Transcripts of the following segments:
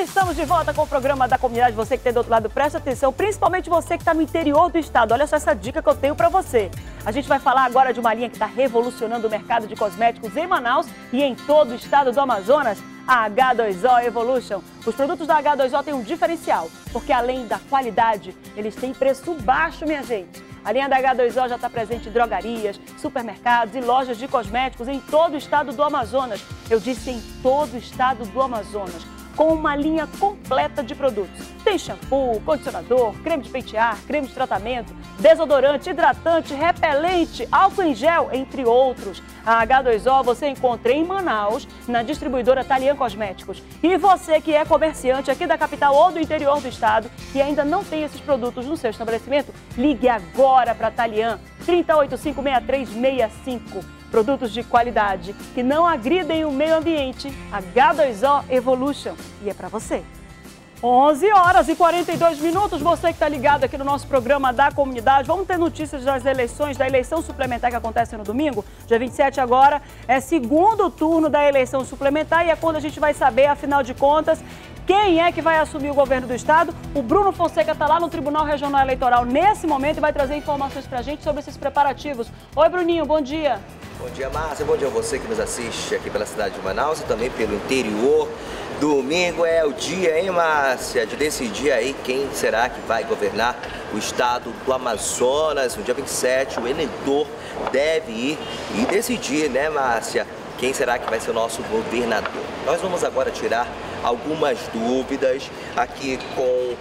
Estamos de volta com o programa da comunidade. Você que está do outro lado, presta atenção, principalmente você que está no interior do estado. Olha só essa dica que eu tenho para você. A gente vai falar agora de uma linha que está revolucionando o mercado de cosméticos em Manaus e em todo o estado do Amazonas, a H2O Evolution. Os produtos da H2O têm um diferencial, porque além da qualidade, eles têm preço baixo, minha gente. A linha da H2O já está presente em drogarias, supermercados e lojas de cosméticos em todo o estado do Amazonas. Eu disse em todo o estado do Amazonas, com uma linha completa de produtos. Tem shampoo, condicionador, creme de pentear, creme de tratamento, desodorante, hidratante, repelente, álcool em gel, entre outros. A H2O você encontra em Manaus, na distribuidora Talian Cosméticos. E você que é comerciante aqui da capital ou do interior do estado e ainda não tem esses produtos no seu estabelecimento, ligue agora para a Talian, 30856365. Produtos de qualidade que não agridem o meio ambiente. H2O Evolution. E é para você. 11 horas e 42 minutos. Você que está ligado aqui no nosso programa da comunidade. Vamos ter notícias das eleições, da eleição suplementar que acontece no domingo. Dia 27 agora é segundo turno da eleição suplementar e é quando a gente vai saber, afinal de contas, quem é que vai assumir o governo do estado. O Bruno Fonseca está lá no Tribunal Regional Eleitoral nesse momento e vai trazer informações para a gente sobre esses preparativos. Oi, Bruninho, bom dia. Bom dia, Márcia. Bom dia a você que nos assiste aqui pela cidade de Manaus e também pelo interior. Domingo é o dia, hein, Márcia, de decidir aí quem será que vai governar o estado do Amazonas. No dia 27, o eleitor deve ir e decidir, né, Márcia, quem será que vai ser o nosso governador. Nós vamos agora tirar algumas dúvidas aqui com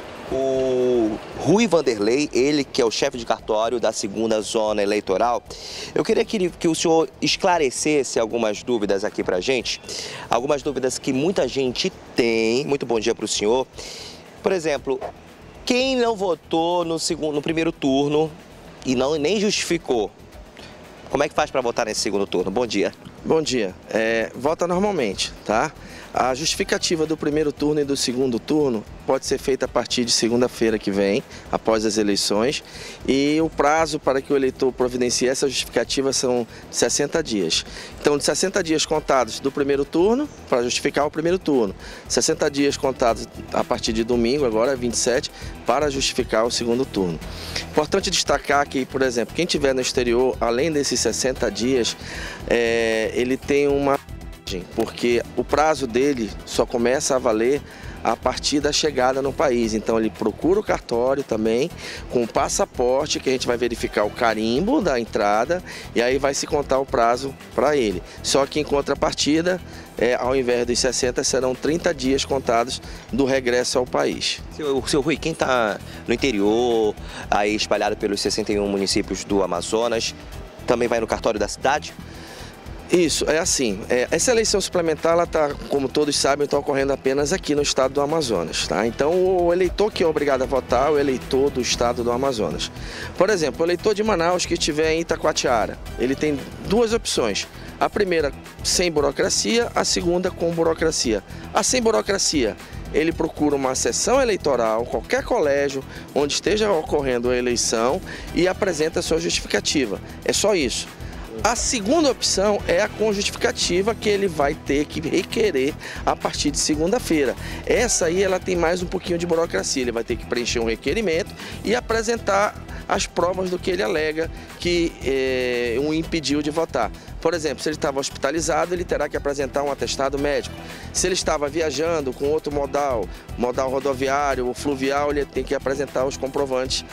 o Rui Vanderlei, ele que é o chefe de cartório da 2ª Zona Eleitoral. Eu queria que o senhor esclarecesse algumas dúvidas aqui pra gente, algumas dúvidas que muita gente tem. Muito bom dia para o senhor. Por exemplo, quem não votou no primeiro turno e nem justificou, como é que faz para votar nesse segundo turno? Bom dia. Bom dia. Vota normalmente, tá? A justificativa do primeiro turno e do segundo turno pode ser feita a partir de segunda-feira que vem, após as eleições, e o prazo para que o eleitor providencie essa justificativa são 60 dias. Então, de 60 dias contados do primeiro turno, para justificar o primeiro turno, 60 dias contados a partir de domingo, agora 27, para justificar o segundo turno. Importante destacar que, por exemplo, quem estiver no exterior, além desses 60 dias, ele tem uma... porque o prazo dele só começa a valer a partir da chegada no país. Então ele procura o cartório também com o passaporte, que a gente vai verificar o carimbo da entrada e aí vai se contar o prazo para ele. Só que em contrapartida, ao invés dos 60, serão 30 dias contados do regresso ao país. Seu Rui, quem está no interior, aí espalhado pelos 61 municípios do Amazonas, também vai no cartório da cidade? Isso, é assim, essa eleição suplementar, ela tá, como todos sabem, está ocorrendo apenas aqui no estado do Amazonas, tá? Então, o eleitor que é obrigado a votar é o eleitor do estado do Amazonas. Por exemplo, o eleitor de Manaus que estiver em Itacoatiara, ele tem duas opções. A primeira, sem burocracia, a segunda, com burocracia. A sem burocracia, ele procura uma sessão eleitoral, qualquer colégio onde esteja ocorrendo a eleição e apresenta a sua justificativa. É só isso. A segunda opção é a com justificativa que ele vai ter que requerer a partir de segunda-feira. Essa aí ela tem mais um pouquinho de burocracia, ele vai ter que preencher um requerimento e apresentar as provas do que ele alega que o impediu de votar. Por exemplo, se ele estava hospitalizado, ele terá que apresentar um atestado médico. Se ele estava viajando com outro modal rodoviário ou fluvial, ele tem que apresentar os comprovantes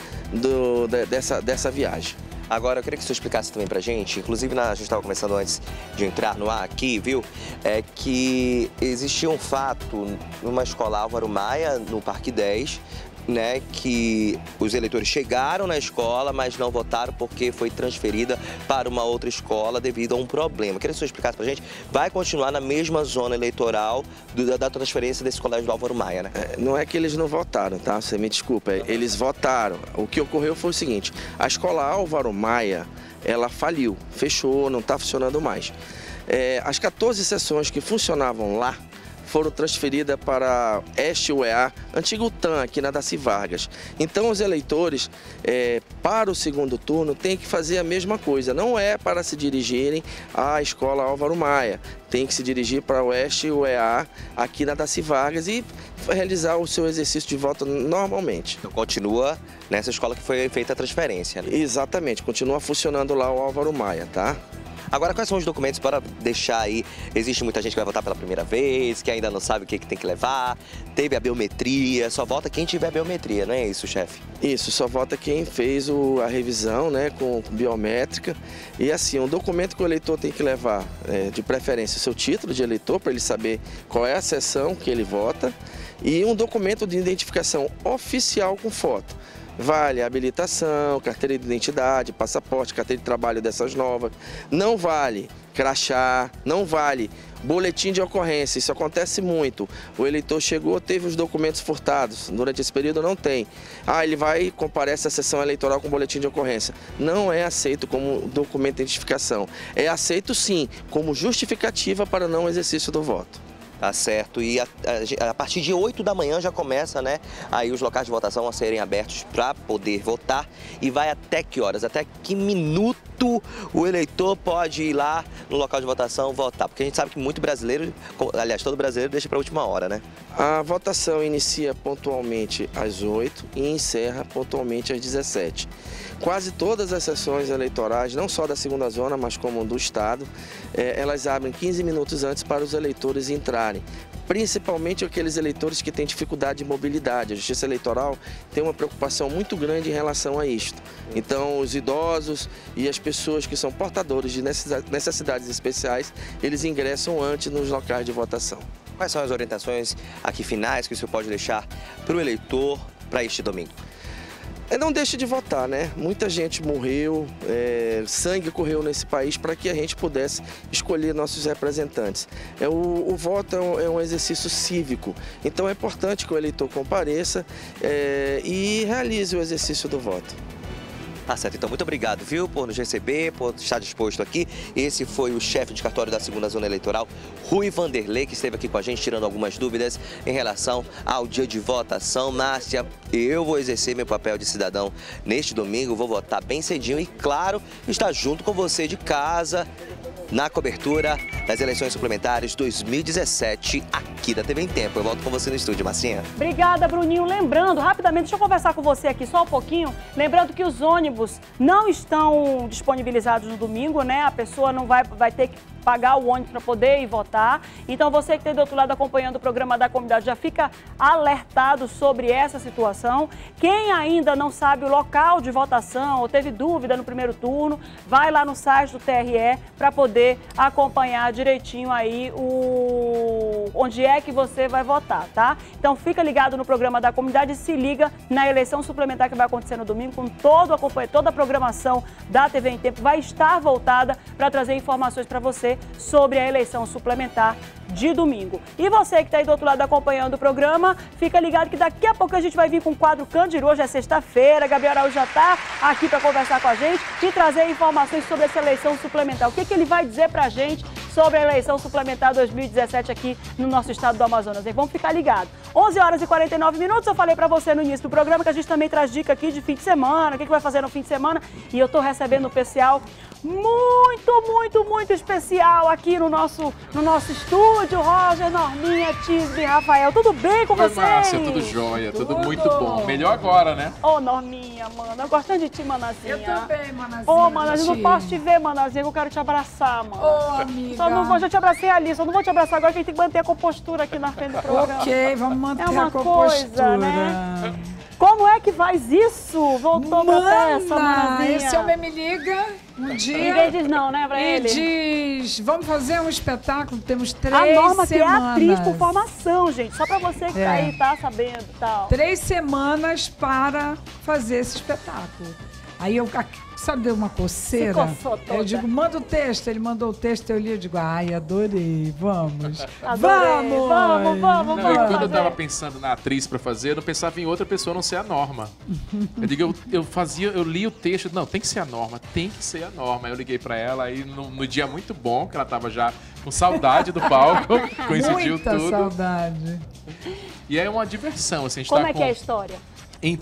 dessa viagem. Agora, eu queria que você explicasse também pra gente, inclusive a gente estava conversando antes de entrar no ar aqui, viu? É que existia um fato numa escola Álvaro Maia, no Parque 10, né, que os eleitores chegaram na escola, mas não votaram porque foi transferida para uma outra escola devido a um problema. Queria que você explicasse pra gente, vai continuar na mesma zona eleitoral da transferência desse colégio do Álvaro Maia, né? Não é que eles não votaram, tá? Você me desculpa, eles votaram. O que ocorreu foi o seguinte, a escola Álvaro Maia, ela faliu, fechou, não está funcionando mais. As 14 sessões que funcionavam lá, foram transferidas para Este UEA, antigo TAM, aqui na Daci Vargas. Então os eleitores para o segundo turno tem que fazer a mesma coisa. Não é para se dirigirem à Escola Álvaro Maia. Tem que se dirigir para o Oeste e o EA aqui na Darcy Vargas e realizar o seu exercício de voto normalmente. Então continua nessa escola que foi feita a transferência, né? Exatamente, continua funcionando lá o Álvaro Maia, tá? Agora, quais são os documentos para deixar aí? Existe muita gente que vai votar pela primeira vez, que ainda não sabe o que tem que levar, teve a biometria, só vota quem tiver biometria, não é isso, chefe? Isso, só vota quem fez a revisão, né, com biométrica. E assim, um documento que o eleitor tem que levar, de preferência, o seu título de eleitor, para ele saber qual é a seção que ele vota, e um documento de identificação oficial com foto. Vale habilitação, carteira de identidade, passaporte, carteira de trabalho dessas novas. Não vale crachá, não vale boletim de ocorrência. Isso acontece muito. O eleitor chegou, teve os documentos furtados. Durante esse período não tem. Ele vai e comparece à sessão eleitoral com boletim de ocorrência. Não é aceito como documento de identificação. É aceito sim, como justificativa para não exercício do voto. Tá certo, e a partir de 8 da manhã já começa, né, aí os locais de votação a serem abertos para poder votar. E vai até que horas, até que minuto o eleitor pode ir lá no local de votação votar? Porque a gente sabe que muito brasileiro, aliás, todo brasileiro deixa para a última hora, né? A votação inicia pontualmente às 8 e encerra pontualmente às 17. Quase todas as sessões eleitorais, não só da segunda zona, mas como do estado, elas abrem 15 minutos antes para os eleitores entrarem. Principalmente aqueles eleitores que têm dificuldade de mobilidade. A Justiça Eleitoral tem uma preocupação muito grande em relação a isto. Então, os idosos e as pessoas que são portadores de necessidades especiais, eles ingressam antes nos locais de votação. Quais são as orientações aqui finais que o senhor pode deixar para o eleitor para este domingo? Não deixe de votar, né? Muita gente morreu, sangue correu nesse país para que a gente pudesse escolher nossos representantes. O voto é um exercício cívico, então é importante que o eleitor compareça e realize o exercício do voto. Tá certo, então muito obrigado, viu, por nos receber, por estar disposto aqui. Esse foi o chefe de cartório da segunda zona eleitoral, Rui Vanderlei, que esteve aqui com a gente tirando algumas dúvidas em relação ao dia de votação. Márcia, eu vou exercer meu papel de cidadão neste domingo, vou votar bem cedinho e, claro, estar junto com você de casa na cobertura das eleições suplementares 2017 aqui da TV em Tempo. Eu volto com você no estúdio, Marcinha. Obrigada, Bruninho. Lembrando, rapidamente, deixa eu conversar com você aqui só um pouquinho. Lembrando que os ônibus não estão disponibilizados no domingo, né? A pessoa não vai ter que pagar o ônibus para poder ir votar. Então, você que tem do outro lado acompanhando o programa da comunidade já fica alertado sobre essa situação. Quem ainda não sabe o local de votação ou teve dúvida no primeiro turno, vai lá no site do TRE para poder acompanhar direitinho aí onde é que você vai votar, tá? Então, fica ligado no programa da comunidade e se liga na eleição suplementar que vai acontecer no domingo, com toda a programação da TV em Tempo vai estar voltada para trazer informações para você sobre a eleição suplementar de domingo. E você que está aí do outro lado acompanhando o programa, fica ligado que daqui a pouco a gente vai vir com o quadro Candiru. Hoje é sexta-feira, Gabriel Araújo já está aqui para conversar com a gente e trazer informações sobre essa eleição suplementar. O que ele vai dizer para a gente sobre a eleição suplementar 2017 aqui no nosso estado do Amazonas. E vamos ficar ligados. 11 horas e 49 minutos, eu falei para você no início do programa que a gente também traz dica aqui de fim de semana, o que vai fazer no fim de semana. E eu estou recebendo um especial muito especial aqui no nosso estúdio. Roger, Norminha, Tisbe, Rafael, tudo bem com vocês? Márcia, tudo jóia, tudo muito bom. Melhor agora, né? Norminha, mano, eu gosto de ti, Manazinha. Eu também, Manazinha. Manazinha, eu não posso te ver, Manazinha, eu quero te abraçar, mano. Amiga. Só não vou, já te abracei ali, só não vou te abraçar agora, que a gente tem que manter a compostura aqui na frente do programa. Ok, vamos manter uma a compostura. Coisa, né? Como é que faz isso? Voltou pra peça, Manazinha. Esse homem me liga um dia. Ninguém diz não, né, pra ele? E diz, vamos fazer um espetáculo, temos 3 semanas. A Norma semanas. que é atriz por formação, gente. Só pra você que tá aí, tá sabendo e tal. 3 semanas para fazer esse espetáculo. Aí eu, sabe, deu uma coceira. Eu digo, manda o texto. Ele mandou o texto, eu li, eu digo, ai, adorei, vamos. Adorei. Vamos. Não, e quando eu tava pensando na atriz pra fazer, eu não pensava em outra pessoa a não ser a Norma. Eu digo, eu li o texto, não, tem que ser a Norma, tem que ser a Norma. Aí eu liguei pra ela, aí no dia muito bom, que ela tava já com saudade do palco, coincidiu tudo. Muita saudade. E é uma diversão, assim, a gente Como tá é que é a história? Então,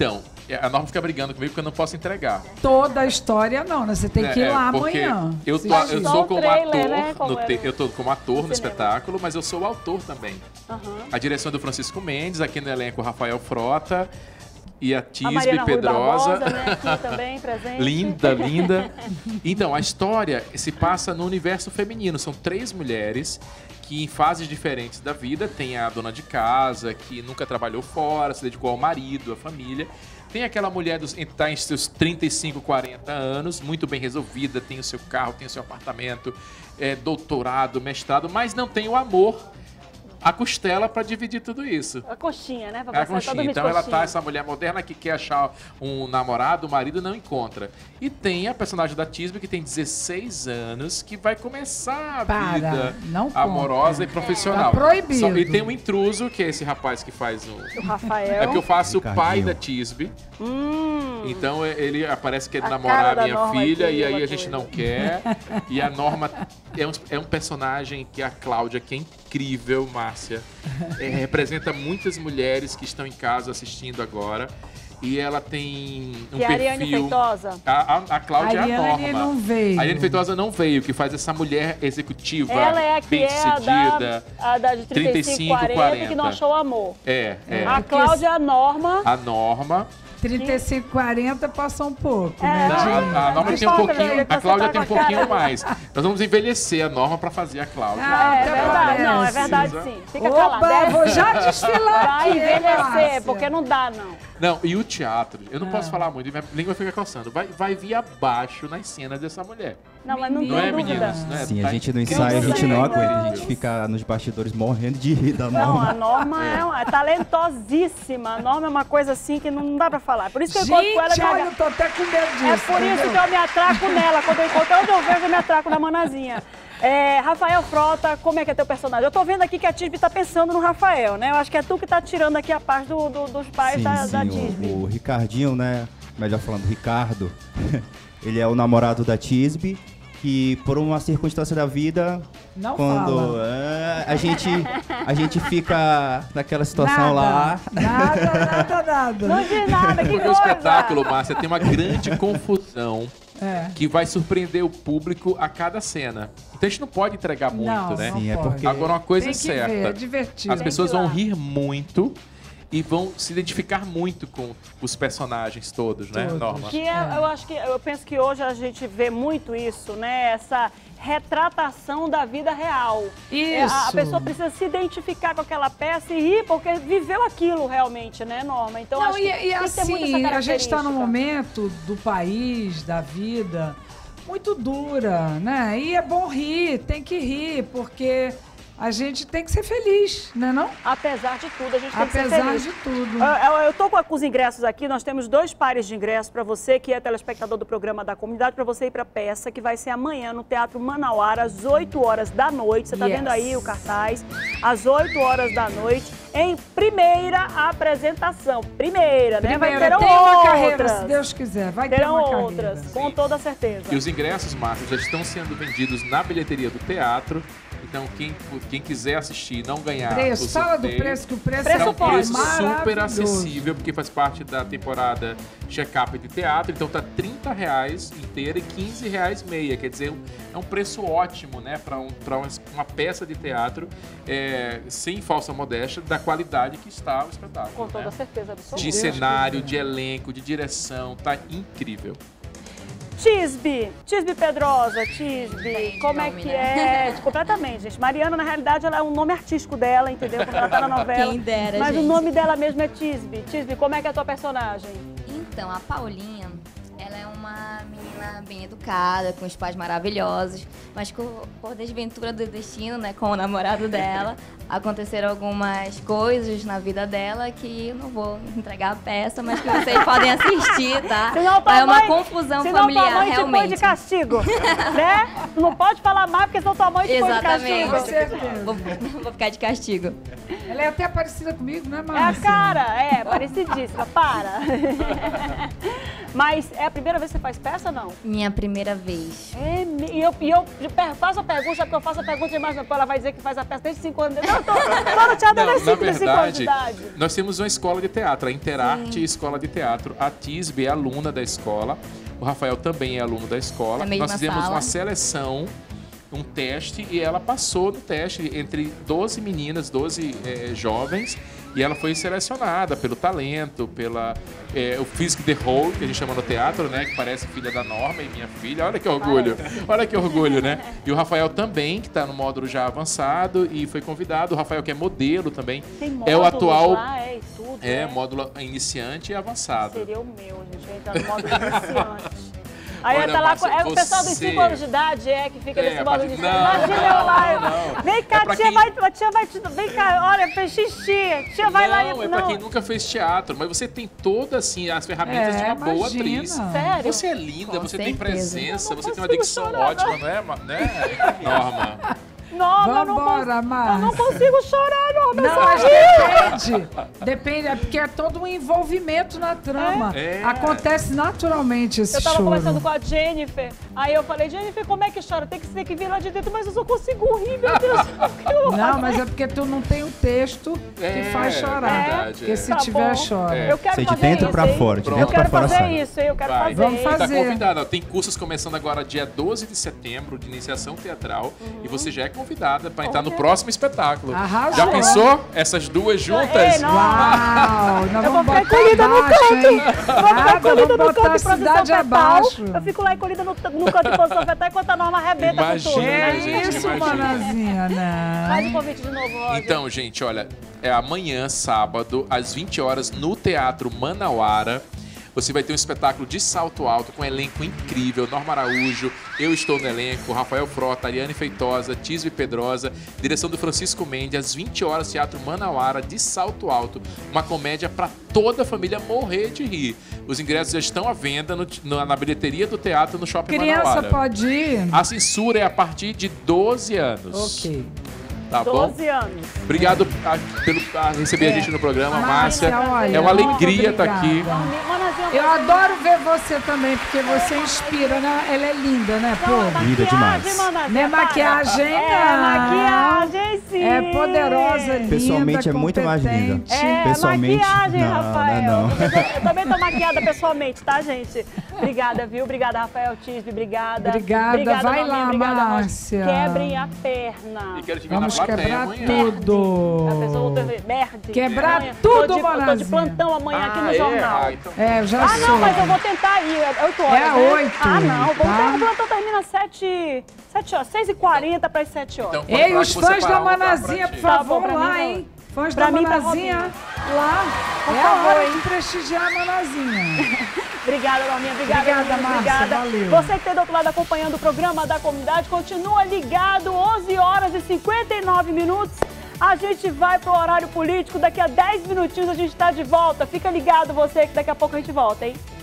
a Norma fica brigando comigo porque eu não posso entregar. Toda a história não, né? Você tem que ir lá amanhã. Eu sou como trailer, ator, né? eu tô como ator no espetáculo, mas eu sou o autor também. A direção é do Francisco Mendes, aqui no elenco o Rafael Frota e a Tisbe Pedrosa. Barbosa, né? Aqui também presente. Linda, linda. Então, a história se passa no universo feminino. São 3 mulheres que em fases diferentes da vida, tem a dona de casa, que nunca trabalhou fora, se dedicou ao marido, à família. Tem aquela mulher que está em seus 35, 40 anos, muito bem resolvida, tem o seu carro, tem o seu apartamento, doutorado, mestrado, mas não tem o amor, a costela para dividir tudo isso. A coxinha, né? A coxinha. Então ela tá, essa mulher moderna que quer achar um namorado, um marido, não encontra. E tem a personagem da Tisbe, que tem 16 anos, que vai começar a vida amorosa e profissional. Tá proibido. E tem um intruso, que é esse rapaz que faz o Rafael. É porque eu faço o pai da Tisbe. Então ele parece que é namorar a minha filha, e aí a gente não quer. E a Norma é um personagem que a Cláudia, que é incrível, Márcia, representa muitas mulheres que estão em casa assistindo agora. E ela tem um perfil... a Ariane Feitosa? A Cláudia é a Norma. Não veio. A Ariane Feitosa não veio, que faz essa mulher executiva, ela é a bem sucedida. A da de 35, 40, que não achou amor. A Cláudia é a Norma. A Norma. 35, 40 passou um pouco, né? A Norma tem um pouquinho, a Cláudia tem um pouquinho mais. Nós vamos envelhecer a Norma para fazer a Cláudia. É verdade, não, é verdade sim. Fica calada. Vou já desfilar aqui. Vai envelhecer, porque não dá, não. Não, e o teatro, eu não posso falar muito, minha língua fica coçando. Vai vir abaixo nas cenas dessa mulher. Não, mas não é, meninas? Não é? Sim, a gente no ensaio, a gente não aguenta, a gente fica nos bastidores morrendo de rir da Norma. Não, a Norma é talentosíssima. A Norma é uma coisa assim que não dá pra falar. Por isso que eu encontro com ela... Gente, olha, eu tô até com medo disso. É por isso que eu me atraco nela. Quando eu encontro, onde eu vejo, eu me atraco na Manazinha. Rafael Frota, como é que é teu personagem? Eu tô vendo aqui que a Tisbe tá pensando no Rafael, né? Eu acho que é tu que tá tirando aqui a paz dos pais da Tisbe. O Ricardinho, né? Melhor falando, Ricardo. Ele é o namorado da Tisbe, que por uma circunstância da vida, quando a gente fica naquela situação lá. Nada. Não diz nada, que Porque coisa. o espetáculo, Márcia, tem uma grande confusão que vai surpreender o público a cada cena. Então a gente não pode entregar muito, né? Sim, é porque... Agora, uma coisa é certa. É divertido. As pessoas vão rir muito e vão se identificar muito com os personagens todos, né, Norma? Eu penso que hoje a gente vê muito isso, né? Essa retratação da vida real. Isso. A pessoa precisa se identificar com aquela peça e rir porque viveu aquilo realmente, né, Norma? Então, acho que tem que ter muito essa característica. A gente está num momento do país, da vida, muito dura, né? E é bom rir, tem que rir, porque... A gente tem que ser feliz, né não? Apesar de tudo, a gente tem que ser feliz. Apesar de tudo. Eu tô com os ingressos aqui, nós temos 2 pares de ingressos para você, que é telespectador do programa da comunidade, para você ir para a peça, que vai ser amanhã no Teatro Manauara, às 8 horas da noite. Você tá vendo aí o cartaz? Às 8 horas da noite, em primeira apresentação. Primeira, né? Vai ter uma carreira, se Deus quiser. Vai ter uma outras, carreira. Com toda certeza. E os ingressos, Márcia, já estão sendo vendidos na bilheteria do teatro. Então, quem quiser assistir e não ganhar preço, o sorteio... Fala do preço, que o preço é um preço maravilhoso. super acessível, porque faz parte da temporada check-up de teatro. Então, tá R$30 inteira e R$15 meia. Quer dizer, é um preço ótimo, né? Para uma peça de teatro, sem falsa modéstia, da qualidade que está o espetáculo. Com toda certeza absoluta. De cenário, de elenco, de direção, tá incrível. Tisbe Pedrosa, Tisbe, como é que é? Completamente, gente. Mariana, na realidade, ela é um nome artístico dela, entendeu? Como ela tá na novela. Quem dera, Mas gente. o nome dela mesmo é Tisbe. Tisbe, como é que é a tua personagem? Então, a Paulinha, ela é uma menina bem educada, com os pais maravilhosos, mas por desventura do destino, né, com o namorado dela, aconteceram algumas coisas na vida dela que eu não vou entregar a peça, mas que vocês podem assistir, tá? É uma confusão familiar, tua mãe realmente. te põe de castigo, né? Tu não pode falar mais porque senão tua mãe te põe de castigo. Com certeza. Vou ficar de castigo. Ela é até parecida comigo, né, É Márcia? a cara, parecidíssima, para. Mas é a primeira vez que você faz peça, não? Minha primeira vez. E eu faço a pergunta, já que eu faço a pergunta, imagina, ela vai dizer que faz a peça desde 5 anos. Não, tô no teatro desde 5 anos de idade. Nós temos uma escola de teatro, a Interarte Escola de Teatro. A Tisbe é aluna da escola, o Rafael também é aluno da escola. Nós fizemos uma seleção, um teste, e ela passou no teste entre 12 meninas, 12 jovens, e ela foi selecionada pelo talento, pela o Physique de Rôle, que a gente chama no teatro, né? Que parece filha da Norma e minha filha. Olha que orgulho. Olha que orgulho, né? E o Rafael também, que está no módulo já avançado e foi convidado. O Rafael, que é modelo também. Tem é o atual. Lá, tudo, módulo iniciante e avançado. Seria o meu, gente. Eu entrar no módulo iniciante. Aí olha, tá lá, o pessoal dos 5 anos de idade que fica nesse módulo de iniciante. Imagina eu lá. Vem cá, a tia vai te... Vem cá, olha, fez xixi. Tia vai lá e... Não, é pra quem nunca fez teatro. Mas você tem todas, assim, as ferramentas de uma boa atriz. Sério? Você é linda, Com você certeza. tem presença, você tem uma dicção ótima, não é, Norma? Norma, eu não consigo chorar, Norma. Não, mas depende, é porque é todo um envolvimento na trama. Acontece naturalmente esse choro. Eu tava conversando com a Jennifer, aí eu falei, Jennifer, como é que chora? Tem que vir lá de dentro, mas eu só consigo rir, meu Deus. Não, mas é porque tu não tem o texto que faz chorar. Verdade, porque se tiver, chora. Eu quero Sei, de fazer dentro isso, pra fora, de dentro pra fora sai. Eu quero fazer. Vamos fazer. Tá convidada. Tem cursos começando agora dia 12 de setembro de iniciação teatral e você já é convidada para entrar no próximo espetáculo. Arrasou. Já pensou? Essas duas juntas? Uau! Nós Eu vou vamos ficar encolhida no canto. Vou ficar encolhida no canto a cidade abaixo. Eu fico lá encolhida no canto de posição fetal enquanto a Norma arrebenta com tudo. Isso, manazinha, né? Faz o convite de novo, Roger. Então, gente, olha, é amanhã, sábado, às 20 horas, no Teatro Manauara. Você vai ter um espetáculo de salto alto com um elenco incrível. Norma Araújo, eu estou no elenco, Rafael Frota, Ariane Feitosa, Tisbe Pedrosa, direção do Francisco Mendes, às 20 horas, Teatro Manauara, de salto alto. Uma comédia para toda a família morrer de rir. Os ingressos já estão à venda na bilheteria do teatro no Shopping Manauara. Criança pode ir? A censura é a partir de 12 anos. Ok. Tá 12 bom? anos. Obrigado por receber a gente no programa, Márcia. Olha, é uma alegria estar aqui. Eu adoro ver você também, porque você inspira, né? Ela é linda, né, pô? Linda demais. Não é maquiagem, não. É maquiagem, sim. É poderosa, linda, Pessoalmente é muito mais linda. Pessoalmente, maquiagem, não, Rafael. Não. Eu também tô maquiada pessoalmente, tá, gente? Obrigada, viu? Obrigada, Rafael Tisbe. Obrigada. Obrigada. Vai lá, obrigada, Márcia. Quebrem a perna. E quero te ver Vamos na plateia quebrar amanhã. tudo. A pessoa voltou a ver. Merde. Quebrar Amanhã. tudo, Eu tô Manazinha. de plantão amanhã aqui no jornal. Então... Eu já sou. Não, mas eu vou tentar ir. É 8 horas, É né? 8. Não. Tá? O plantão termina 7 horas. 6h40 para as 7 horas. Então, Ei, os fãs da Manazinha, por favor, Tá bom, lá, pra mim, hein? Fãs pra da mim, pra Manazinha, lá. Por É a favor, hora hein? de prestigiar a Manazinha. Obrigada, Norminha. Obrigada, Márcia. obrigada. Valeu. Você que está do outro lado acompanhando o programa da comunidade, continua ligado, 11 horas e 59 minutos. A gente vai pro horário político, daqui a 10 minutinhos a gente está de volta. Fica ligado você que daqui a pouco a gente volta, hein?